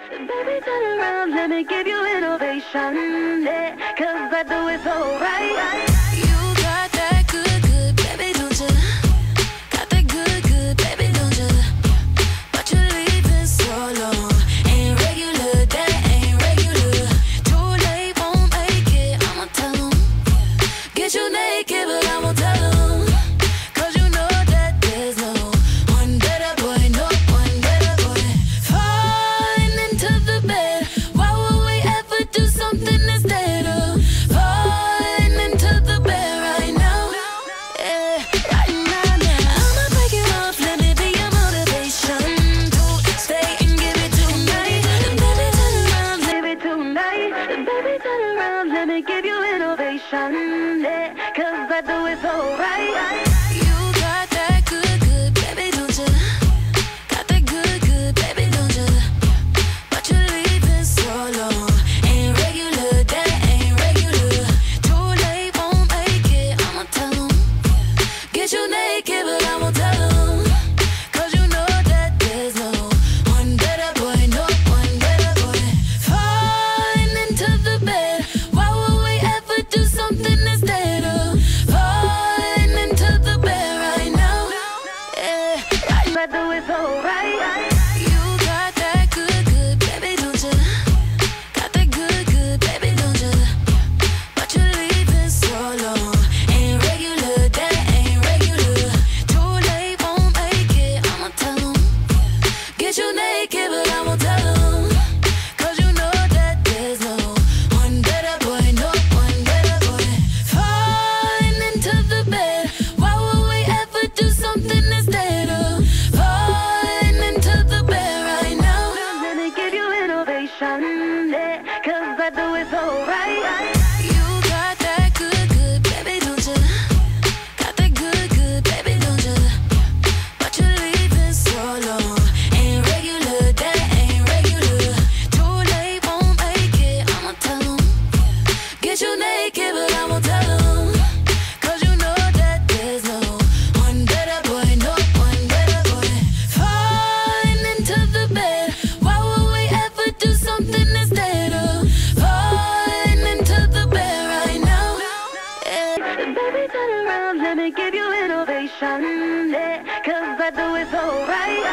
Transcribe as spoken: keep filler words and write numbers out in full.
Baby, turn around, let me give you innovation, yeah, 'cause I do it so right. You got that good, good, baby, don't you? Got that good, good, baby, don't you? But you leaving so long. Ain't regular, that ain't regular. Too late, won't make it, I'ma tell 'em. Get you naked, but I won't tell 'em. 'Cause you know that there's no one better boy, no one better boy. Falling into the bed, why would we ever do something instead of falling into the bed right now? Yeah, right now, now. I'ma break it off, let me be your motivation to stay and give it tonight. Baby, turn around, Give it tonight, baby, turn around, let me give you innovation, yeah, 'cause I do it so right. you got that good, good, baby, don't you? Got that good, good, baby, don't you? But you leaving so long. Ain't regular, that ain't regular. Too late, won't make it, I'ma tell 'em. Get you naked, but I won't tell 'em. 'Cause you know that there's no one better boy, no one better boy. Falling into the bed, why would we ever do something instead of falling into the bed right now? Yeah, right I do it so right. you got that good, good, baby, don't you? Got that good, good, baby, don't you? But you leaving so long. Ain't regular, that ain't regular. Too late, won't make it, I'ma tell 'em. Get you naked, but I won't tell 'em. 'Cause you know that there's no one better boy, no one better boy. Falling into the bed, why would we ever do something instead of falling into the bed right now? Let me give you innovation, yeah, 'cause I do it so right. You got that good, good, baby, don't you? Got that good, good, baby, don't you? But you leaving so long. Ain't regular, that ain't regular. Too late, won't make it, I'ma tell 'em. Get you naked, but I won't tell 'em. 'Cause you know that there's no one better boy, no one better boy. Falling into the bed, why would we ever do something instead of falling into the bed right now? Yeah. Baby, turn around, let me give you innovation, yeah, 'cause I do it so right.